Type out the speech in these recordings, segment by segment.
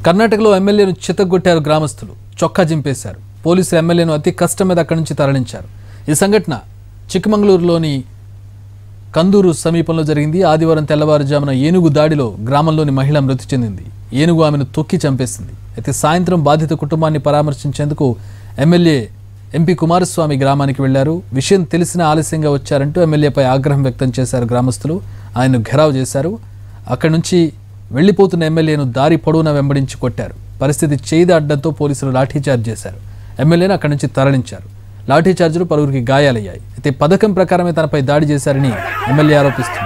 కర్ణాటకలో ఎమ్మెల్యేను చితగొట్టారు గ్రామస్తులు. చొక్కా జింపేశారు. పోలీసులు ఎమ్మెల్యేను అతి కష్టం మీద అక్కడి నుంచి తరలించారు. ఈ సంఘటన చిక్కమంగళూరులోని కందూరు సమీపంలో జరిగింది. ఆదివారం తెల్లవారుజామున ఏనుగు దాడిలో గ్రామంలోని మహిళ మృతి చెందింది. ఏనుగు ఆమెను తొక్కి చంపేసింది. అయితే సాయంత్రం బాధిత కుటుంబాన్ని పరామర్శించేందుకు ఎమ్మెల్యే ఎంపీ కుమారస్వామి గ్రామానికి వెళ్లారు. విషయం తెలిసినా ఆలస్యంగా వచ్చారంటూ ఎమ్మెల్యేపై ఆగ్రహం వ్యక్తం చేశారు గ్రామస్తులు. ఆయన్ను ఘెరావ్ చేశారు. అక్కడి నుంచి వెళ్లిపోతున్న ఎమ్మెల్యేను దారి పొడవునా వెంబడించి కొట్టారు. పరిస్థితి చేయిదాడడంతో పోలీసులు లాఠీచార్జ్ చేశారు. ఎమ్మెల్యేను అక్కడి నుంచి తరలించారు. లాఠీచార్జ్లో పలువురికి గాయాలయ్యాయి. అయితే పథకం ప్రకారమే తనపై దాడి చేశారని ఎమ్మెల్యే ఆరోపిస్తున్నారు.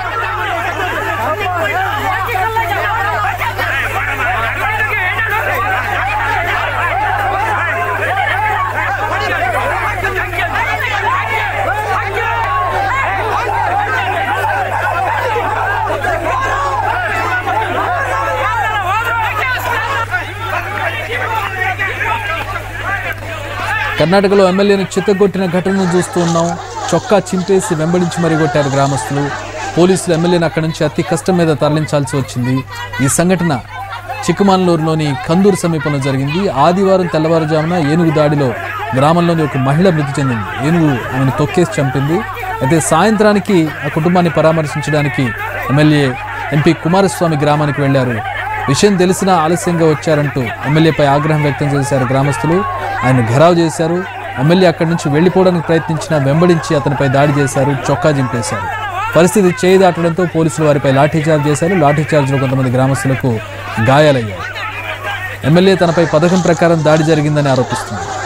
కర్ణాటకలో ఎమ్మెల్యేను చిత్తగొట్టిన ఘటనను చూస్తూ ఉన్నాం. చొక్కా చింపేసి వెంబడించి మరీ కొట్టారు గ్రామస్తులు. పోలీసులు ఎమ్మెల్యేను అక్కడి నుంచి అతి కష్టం మీద తరలించాల్సి వచ్చింది. ఈ సంఘటన చిక్కమంగళూరులోని కందూరు సమీపంలో జరిగింది. ఆదివారం తెల్లవారుజామున ఏనుగు దాడిలో గ్రామంలోని ఒక మహిళ మృతి చెందింది. ఏనుగు ఆమెను తొక్కేసి చంపింది. అయితే సాయంత్రానికి ఆ కుటుంబాన్ని పరామర్శించడానికి ఎమ్మెల్యే ఎంపీ కుమారస్వామి గ్రామానికి వెళ్లారు. విషయం తెలిసినా ఆలస్యంగా వచ్చారంటూ ఎమ్మెల్యేపై ఆగ్రహం వ్యక్తం చేశారు గ్రామస్తులు. ఆయన ఘెరావ్ చేశారు. ఎమ్మెల్యే అక్కడి నుంచి వెళ్లిపోవడానికి ప్రయత్నించినా వెంబడించి అతనిపై దాడి చేశారు. చొక్కా జింపేశారు. పరిస్థితి చేయి దాటడంతో పోలీసులు వారిపై లాఠీచార్జ్ చేశారు. లాఠీచార్జ్లో కొంతమంది గ్రామస్తులకు గాయాలయ్యాయి. ఎమ్మెల్యే తనపై పథకం ప్రకారం దాడి జరిగిందని ఆరోపిస్తున్నారు.